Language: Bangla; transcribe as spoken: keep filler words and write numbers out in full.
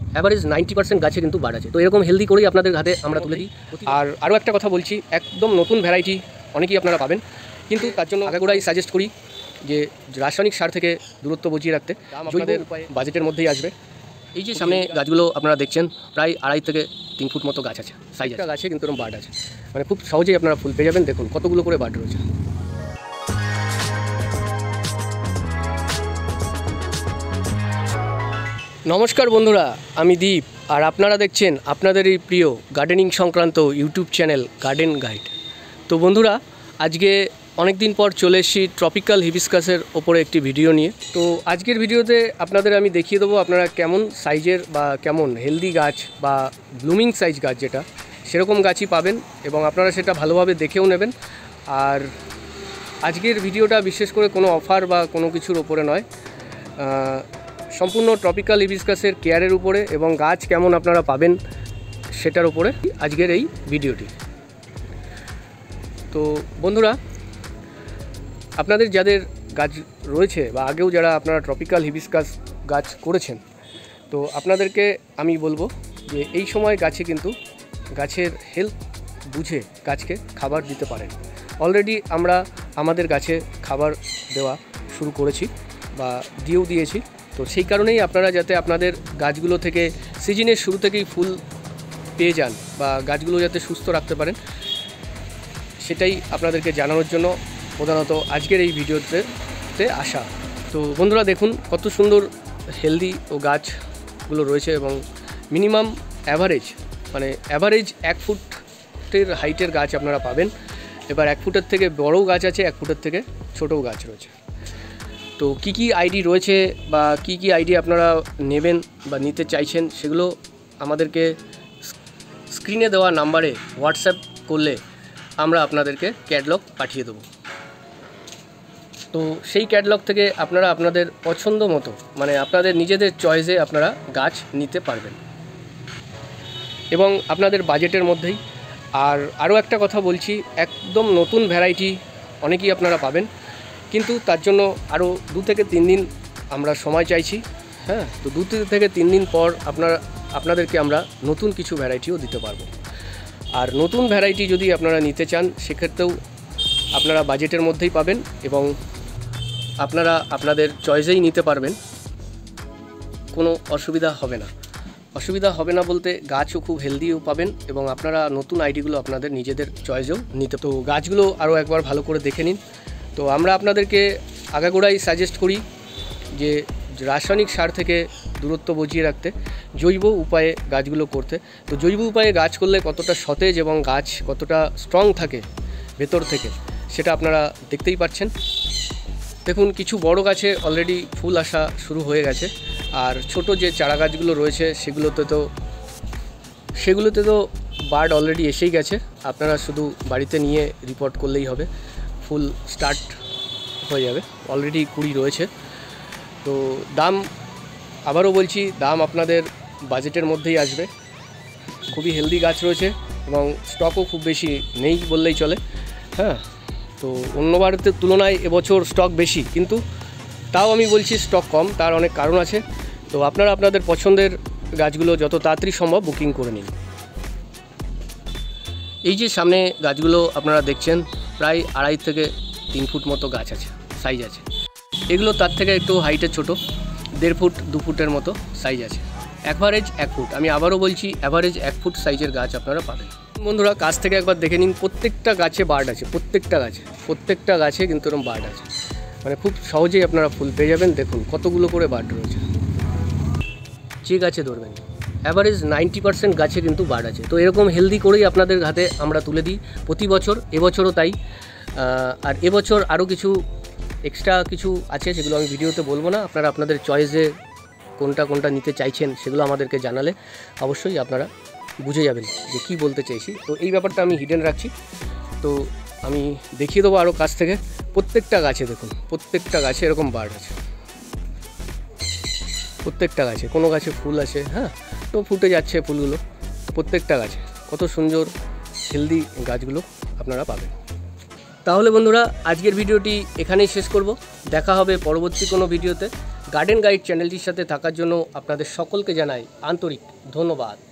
অ্যাভারেজ নাইনটি পার্সেন্ট গাছে কিন্তু বাড় আছে। তো এরকম হেলদি করেই আপনাদের হাতে আমরা তুলে দিই। আর আরও একটা কথা বলছি, একদম নতুন ভ্যারাইটি অনেকেই আপনারা পাবেন, কিন্তু তার জন্য আগাগোড়াই সাজেস্ট করি যে রাসায়নিক সার থেকে দূরত্ব বজিয়ে রাখতে আপনাদের বাজেটের মধ্যেই আসবে। এই যে সামনে গাছগুলো আপনারা দেখছেন, প্রায় আড়াই থেকে তিন ফুট মতো গাছ আছে, সাইজ একটা গাছে কিন্তু এরকম বার্ড আছে, মানে খুব সহজেই আপনারা ফুল পেয়ে যাবেন। দেখুন কতগুলো করে বার্ড রয়েছে। নমস্কার বন্ধুরা, আমি দীপ, আর আপনারা দেখছেন আপনাদের এই প্রিয় গার্ডেনিং সংক্রান্ত ইউটিউব চ্যানেল গার্ডেন গাইড। তো বন্ধুরা, আজকে অনেক দিন পর চলে এসেছি ট্রপিক্যাল হিবিস্কাসের ওপরে একটি ভিডিও নিয়ে। তো আজকের ভিডিওতে আপনাদের আমি দেখিয়ে দেবো আপনারা কেমন সাইজের বা কেমন হেলদি গাছ বা ব্লুমিং সাইজ গাছ যেটা, সেরকম গাছই পাবেন এবং আপনারা সেটা ভালোভাবে দেখেও নেবেন। আর আজকের ভিডিওটা বিশেষ করে কোনো অফার বা কোনো কিছুর ওপরে নয়, সম্পূর্ণ ট্রপিক্যাল হিবিস্কাসের কেয়ারের উপরে এবং গাছ কেমন আপনারা পাবেন সেটার উপরে আজকের এই ভিডিওটি। তো বন্ধুরা, আপনাদের যাদের গাছ রয়েছে বা আগেও যারা আপনারা ট্রপিক্যাল হিবিস্কাস গাছ করেছেন, তো আপনাদেরকে আমি বলবো যে এই সময় গাছে কিন্তু গাছের হেলথ বুঝে গাছকে খাবার দিতে পারেন। অলরেডি আমরা আমাদের গাছে খাবার দেওয়া শুরু করেছি বা দিয়েও দিয়েছি। তো সেই কারণেই আপনারা যাতে আপনাদের গাছগুলো থেকে সিজনের শুরু থেকেই ফুল পেয়ে যান বা গাছগুলো যাতে সুস্থ রাখতে পারেন, সেটাই আপনাদেরকে জানানোর জন্য প্রধানত আজকের এই ভিডিওতে আসা। তো বন্ধুরা দেখুন কত সুন্দর হেলদি ও গাছগুলো রয়েছে এবং মিনিমাম অ্যাভারেজ মানে অ্যাভারেজ এক ফুটের হাইটের গাছ আপনারা পাবেন। এবার এক ফুটের থেকে বড়ও গাছ আছে, এক ফুটের থেকে ছোটও গাছ রয়েছে। তো কি কি আইডি রয়েছে বা কি কি আইডি আপনারা নেবেন বা নিতে চাইছেন, সেগুলো আমাদেরকে স্ক্রিনে দেওয়া নাম্বারে হোয়াটসঅ্যাপ করলে আমরা আপনাদেরকে ক্যাটালগ পাঠিয়ে দেবো। তো সেই ক্যাটালগ থেকে আপনারা আপনাদের পছন্দ মতো মানে আপনাদের নিজেদের চয়েসে আপনারা গাছ নিতে পারবেন এবং আপনাদের বাজেটের মধ্যেই। আর আরও একটা কথা বলছি, একদম নতুন ভ্যারাইটি অনেকেই আপনারা পাবেন, কিন্তু তার জন্য আরও দু থেকে তিন দিন আমরা সময় চাইছি। হ্যাঁ, তো দু থেকে তিন দিন পর আপনারা আপনাদেরকে আমরা নতুন কিছু ভ্যারাইটিও দিতে পারবো। আর নতুন ভ্যারাইটি যদি আপনারা নিতে চান, সেক্ষেত্রেও আপনারা বাজেটের মধ্যেই পাবেন এবং আপনারা আপনাদের চয়েসেই নিতে পারবেন, কোনো অসুবিধা হবে না। অসুবিধা হবে না বলতে গাছও খুব হেলদিও পাবেন এবং আপনারা নতুন আইডিগুলো আপনাদের নিজেদের চয়েসেও নিতে। তো গাছগুলো আরও একবার ভালো করে দেখে নিন। তো আমরা আপনাদেরকে আগাগোড়াই সাজেস্ট করি যে রাসায়নিক সার থেকে দূরত্ব বজিয়ে রাখতে জৈব উপায়ে গাছগুলো করতে। তো জৈব উপায়ে গাছ করলে কতটা সতেজ এবং গাছ কতটা স্ট্রং থাকে ভেতর থেকে, সেটা আপনারা দেখতেই পাচ্ছেন। দেখুন কিছু বড় গাছে অলরেডি ফুল আসা শুরু হয়ে গেছে, আর ছোট যে চারা গাছগুলো রয়েছে সেগুলোতে তো সেগুলোতে তো বার্ড অলরেডি এসেই গেছে। আপনারা শুধু বাড়িতে নিয়ে রিপোর্ট করলেই হবে, ফুল স্টার্ট হয়ে যাবে। অলরেডি কুড়ি রয়েছে। তো দাম আবারও বলছি, দাম আপনাদের বাজেটের মধ্যেই আসবে। খুবই হেলদি গাছ রয়েছে এবং স্টকও খুব বেশি নেই বললেই চলে। হ্যাঁ, তো অন্যবারের তুলনায় এবছর স্টক বেশি, কিন্তু তাও আমি বলছি স্টক কম, তার অনেক কারণ আছে। তো আপনারা আপনাদের পছন্দের গাছগুলো যত তাড়াতাড়ি সম্ভব বুকিং করে নিন। এই যে সামনে গাছগুলো আপনারা দেখছেন, প্রায় আড়াই থেকে তিন ফুট মতো গাছ আছে, সাইজ আছে। এগুলো তার থেকে একটু হাইটে ছোট, দেড় ফুট দু ফুটের মতো সাইজ আছে। অ্যাভারেজ এক ফুট, আমি আবারও বলছি অ্যাভারেজ এক ফুট সাইজের গাছ আপনারা পাবেন। বন্ধুরা কাছ থেকে একবার দেখে নিন, প্রত্যেকটা গাছে বার্ড আছে, প্রত্যেকটা গাছে প্রত্যেকটা গাছে কিন্তু এরকম বার্ড আছে, মানে খুব সহজেই আপনারা ফুল পেয়ে যাবেন। দেখুন কতগুলো করে বার্ড রয়েছে, যে গাছে ধরবেন অ্যাভারেজ নাইনটি পার্সেন্ট গাছে কিন্তু বার্ড আছে। তো এরকম হেলদি করেই আপনাদের হাতে আমরা তুলে দিই প্রতি বছর, এবছরও তাই। আর এবছর আরও কিছু এক্সট্রা কিছু আছে, সেগুলো আমি ভিডিওতে বলবো না। আপনারা আপনাদের চয়েসে কোনটা কোনটা নিতে চাইছেন সেগুলো আমাদেরকে জানালে অবশ্যই আপনারা বুঝে যাবেন যে কী বলতে চাইছি। তো এই ব্যাপারটা আমি হিডেন রাখছি। তো আমি দেখিয়ে দেবো আরও কাছ থেকে। প্রত্যেকটা গাছে দেখুন, প্রত্যেকটা গাছে এরকম বার্ড আছে, প্রত্যেকটা গাছে। কোনো গাছে ফুল আছে, হ্যাঁ, তো ফুটে যাচ্ছে ফুলগুলো। প্রত্যেকটা গাছে কত সুন্দর হেলদি গাছগুলো আপনারা পাবেন। তাহলে বন্ধুরা আজকের ভিডিওটি এখানেই শেষ করব। দেখা হবে পরবর্তী কোনো ভিডিওতে। গার্ডেন গাইড চ্যানেলটির সাথে থাকার জন্য আপনাদের সকলকে জানাই আন্তরিক ধন্যবাদ।